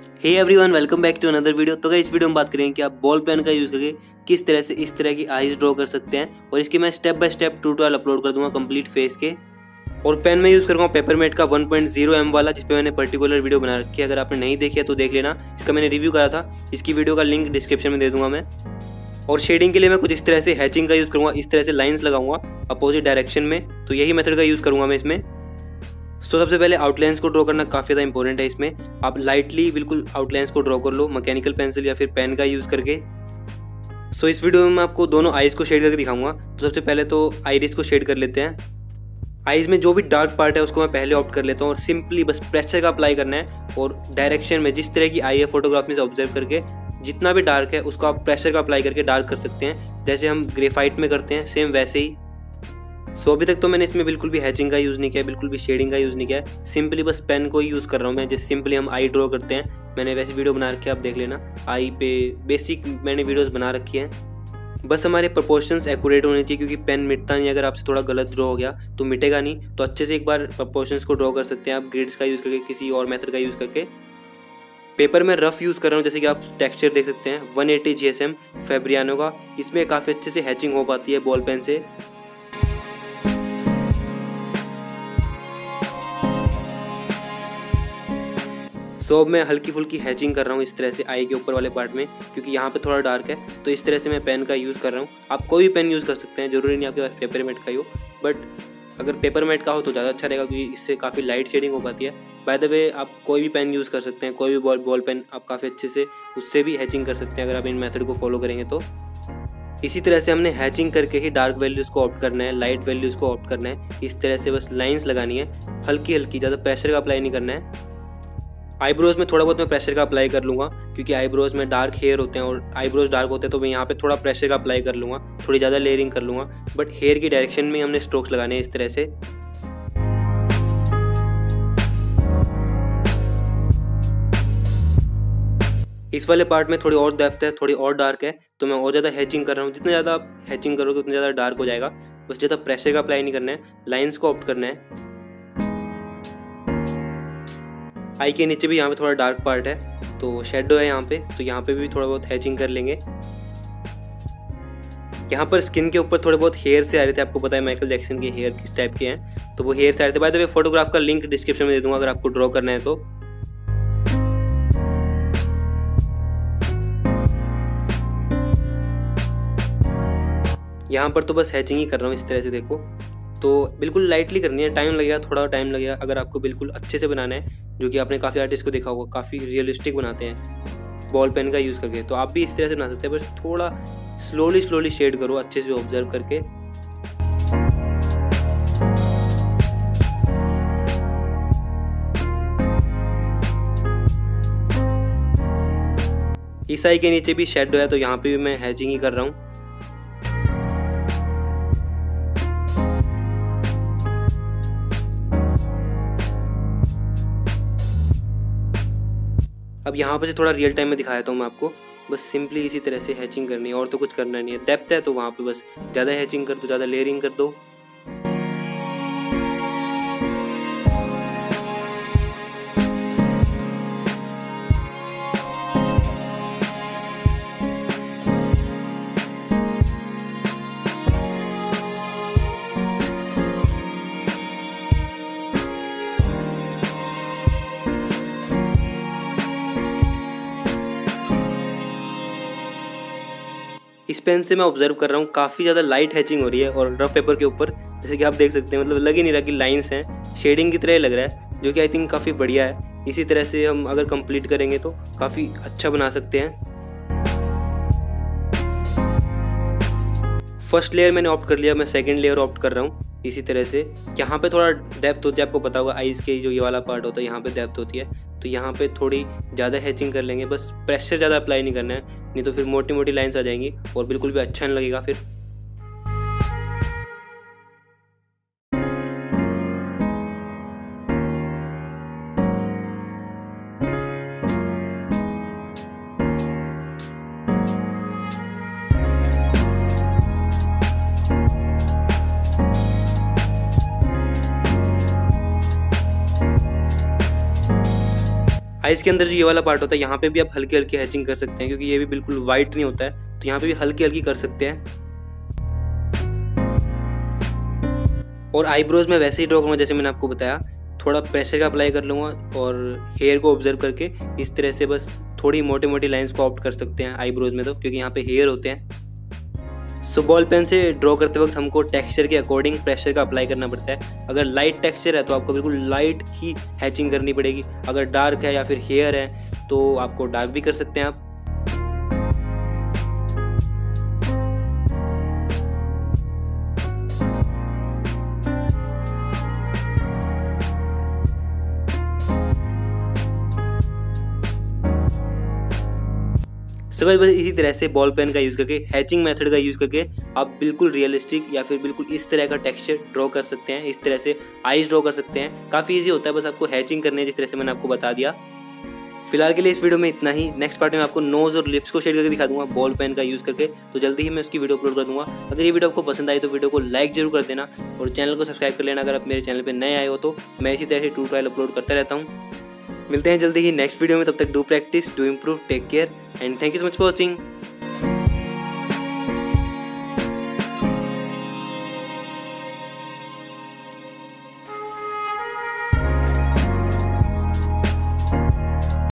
Hey everyone, welcome back to another video. तो इस video में बात करेंगे कि आप बॉल पेन का यूज़ करके किस तरह से इस तरह की आईज ड्रॉ कर सकते हैं, और इसके मैं step by step tutorial upload कर दूंगा कंप्लीट फेस के। और पेन में यूज़ करूँगा पेपरमेट का 1.0 mm वाला, जिस पे मैंने पर्टिकुलर वीडियो बना रखी है। अगर आपने नहीं देखी है तो देख लेना, इसका मैंने रिव्यू करा था। इसकी वीडियो का लिंक डिस्क्रिप्शन में दे दूंगा मैं। और शेडिंग के लिए मैं कुछ इस तरह से हैचिंग का यूज़ करूँगा, इस तरह से लाइन्स लगाऊंगा अपोजिट डायरेक्शन में। तो यही मेथड का यूज़ करूँगा मैं इसमें। सबसे पहले आउटलाइंस को ड्रॉ करना काफ़ी ज़्यादा इंपॉर्टेंट है। इसमें आप लाइटली बिल्कुल आउटलाइंस को ड्रॉ कर लो मैकेनिकल पेंसिल या फिर पेन का यूज़ करके। इस वीडियो में मैं आपको दोनों आइज़ को शेड करके दिखाऊंगा। तो सबसे पहले तो आइरिस को शेड कर लेते हैं। आइज़ में जो भी डार्क पार्ट है उसको मैं पहले ऑप्ट कर लेता हूँ, और सिंपली बस प्रेशर का अप्लाई करना है। और डायरेक्शन में जिस तरह की आई है फोटोग्राफ में से ऑब्जर्व करके, जितना भी डार्क है उसको आप प्रेशर का अप्लाई करके डार्क कर सकते हैं, जैसे हम ग्रेफाइट में करते हैं, सेम वैसे ही। अभी तक तो मैंने इसमें बिल्कुल भी हैचिंग का यूज़ नहीं किया, बिल्कुल भी शेडिंग का यूज़ नहीं किया है। सिंपली बस पेन को ही यूज़ कर रहा हूँ मैं, जैसे सिंपली हम आई ड्रॉ करते हैं। मैंने वैसी वीडियो बना रखी है, आप देख लेना। आई पे बेसिक मैंने वीडियोस बना रखी हैं। बस हमारे प्रोपोर्शंस एक्यूरेट होने चाहिए, क्योंकि पेन मिटता नहीं। अगर आपसे थोड़ा गलत ड्रॉ हो गया तो मिटेगा नहीं। तो अच्छे से एक बार प्रोपोर्शंस को ड्रॉ कर सकते हैं आप ग्रिड्स का यूज़ करके, किसी और मेथड का यूज़ करके। पेपर में रफ़ यूज़ कर रहा हूँ, जैसे कि आप टेक्सचर देख सकते हैं 180 GSM फैब्रियानो का। इसमें काफ़ी अच्छे से हैचिंग हो पाती है बॉल पेन से। अब मैं हल्की फुल्की हैचिंग कर रहा हूँ इस तरह से आई के ऊपर वाले पार्ट में, क्योंकि यहाँ पे थोड़ा डार्क है। तो इस तरह से मैं पेन का यूज़ कर रहा हूँ। आप कोई भी पेन यूज़ कर सकते हैं, ज़रूरी नहीं आपके पास पेपरमेट का ही हो। बट अगर पेपरमेट का हो तो ज़्यादा अच्छा रहेगा, क्योंकि इससे काफ़ी लाइट शेडिंग हो पाती है। बाय द वे, आप कोई भी पेन यूज़ कर सकते हैं, कोई भी बॉल पेन आप काफ़ी अच्छे से उससे भी हैचिंग कर सकते हैं, अगर आप इन मेथड को फॉलो करेंगे तो। इसी तरह से हमने हैचिंग करके ही डार्क वैल्यूज़ को ऑप्ट करना है, लाइट वैल्यूज़ को ऑप्ट करना है। इस तरह से बस लाइन्स लगानी है हल्की हल्की, ज़्यादा प्रेशर का अप्लाई नहीं करना है। आईब्रोज़ में थोड़ा बहुत मैं प्रेशर का अप्लाई कर लूँगा, क्योंकि आईब्रोज़ में डार्क हेयर होते हैं और आईब्रोज़ डार्क होते हैं। तो मैं यहाँ पे थोड़ा प्रेशर का अप्लाई कर लूँगा, थोड़ी ज़्यादा लेयरिंग कर लूँगा। बट हेयर की डायरेक्शन में हमने स्ट्रोक्स लगाने हैं इस तरह से। इस वाले पार्ट में थोड़ी और डेप्थ है, थोड़ी और डार्क है, तो मैं और ज़्यादा हैचिंग कर रहा हूँ। जितना ज़्यादा आप हैचिंग करोगे उतना ज़्यादा डार्क हो जाएगा। बस ज़्यादा प्रेशर का अप्लाई नहीं करना है, लाइन्स को ऑप्ट करना है। आई के नीचे भी यहाँ पे थोड़ा डार्क पार्ट है, तो शेडो है यहाँ पे, तो यहाँ पे भी थोड़ा बहुत हैचिंग कर लेंगे। यहाँ पर स्किन के ऊपर थोड़े बहुत हेयर से आ रहे थे, आपको पता है माइकल जैक्सन के हेयर किस टाइप के हैं, तो वो हेयर से आ रहे थे। बाय द वे, फोटोग्राफ का लिंक डिस्क्रिप्शन में दे दूंगा अगर आपको ड्रॉ करना है तो। यहाँ पर तो बस हैचिंग ही कर रहा हूँ इस तरह से, देखो। तो बिल्कुल लाइटली करनी है, टाइम लगेगा, थोड़ा टाइम लगेगा। अगर आपको बिल्कुल अच्छे से बनाना है, जो कि आपने काफ़ी आर्टिस्ट को देखा होगा, काफ़ी रियलिस्टिक बनाते हैं बॉल पेन का यूज़ करके, तो आप भी इस तरह से बना सकते हैं। बस थोड़ा स्लोली शेड करो, अच्छे से ऑब्जर्व करके। इस आई के नीचे भी शेडो है, तो यहाँ पे भी मैं हैचिंग ही कर रहा हूँ। अब यहाँ पर से थोड़ा रियल टाइम में दिखाया था मैं आपको। बस सिंपली इसी तरह से हैचिंग करनी है, और तो कुछ करना नहीं है। डेप्थ है तो वहाँ पे बस ज़्यादा हैचिंग कर दो, ज़्यादा लेयरिंग कर दो। इस पेन से मैं ऑब्जर्व कर रहा हूँ काफ़ी ज़्यादा लाइट हैचिंग हो रही है, और रफ पेपर के ऊपर जैसे कि आप देख सकते हैं, मतलब लग ही नहीं रहा कि लाइंस हैं, शेडिंग की तरह ही लग रहा है, जो कि आई थिंक काफ़ी बढ़िया है। इसी तरह से हम अगर कंप्लीट करेंगे तो काफ़ी अच्छा बना सकते हैं। फर्स्ट लेयर मैंने ऑप्ट कर लिया, मैं सेकंड लेयर ऑप्ट कर रहा हूँ इसी तरह से। यहाँ पे थोड़ा डेप्थ होती है, आपको पता होगा आइज़ के जो ये वाला पार्ट होता है, यहाँ पे डेप्थ होती है, तो यहाँ पे थोड़ी ज़्यादा हैचिंग कर लेंगे। बस प्रेशर ज़्यादा अप्लाई नहीं करना है, नहीं तो फिर मोटी मोटी लाइन्स आ जाएंगी और बिल्कुल भी अच्छा नहीं लगेगा फिर। आइस के अंदर जो ये वाला पार्ट होता है यहाँ पे भी आप हल्की हल्की हैचिंग कर सकते हैं, क्योंकि ये भी बिल्कुल वाइट नहीं होता है, तो यहाँ पे भी हल्की हल्की कर सकते हैं। और आईब्रोज में वैसे ही ड्रॉ करूँगा जैसे मैंने आपको बताया, थोड़ा प्रेशर का अप्लाई कर लूँगा और हेयर को ऑब्जर्व करके इस तरह से बस थोड़ी मोटी मोटी लाइंस को ऑप्ट कर सकते हैं आईब्रोज में, तो क्योंकि यहाँ पे हेयर होते हैं। सो बॉल पेन से ड्रॉ करते वक्त हमको टेक्सचर के अकॉर्डिंग प्रेशर का अप्लाई करना पड़ता है। अगर लाइट टेक्सचर है तो आपको बिल्कुल लाइट ही हैचिंग करनी पड़ेगी, अगर डार्क है या फिर हेयर है तो आपको डार्क भी कर सकते हैं आप। सो गाइस बस इसी तरह से बॉल पेन का यूज़ करके, हैचिंग मेथड का यूज़ करके आप बिल्कुल रियलिस्टिक या फिर बिल्कुल इस तरह का टेक्सचर ड्रॉ कर सकते हैं। इस तरह से आईज ड्रॉ कर सकते हैं, काफ़ी इजी होता है, बस आपको हैचिंग करनी है जिस तरह से मैंने आपको बता दिया। फिलहाल के लिए इस वीडियो में इतना ही। नेक्स्ट पार्ट में आपको नोज़ और लिप्स को शेड करके दिखा दूंगा बॉल पेन का यूज़ करके, तो जल्दी ही मैं उसकी वीडियो अपलोड कर दूंगा। अगर ये वीडियो आपको पसंद आई तो वीडियो को लाइक जरूर कर देना और चैनल को सब्सक्राइब कर लेना अगर आप मेरे चैनल पर नए आए हो तो। मैं इसी तरह से ट्यूटोरियल अपलोड करता रहता हूँ। मिलते हैं जल्दी ही नेक्स्ट वीडियो में, तब तक do practice, do improve, take care and thank you so much for watching.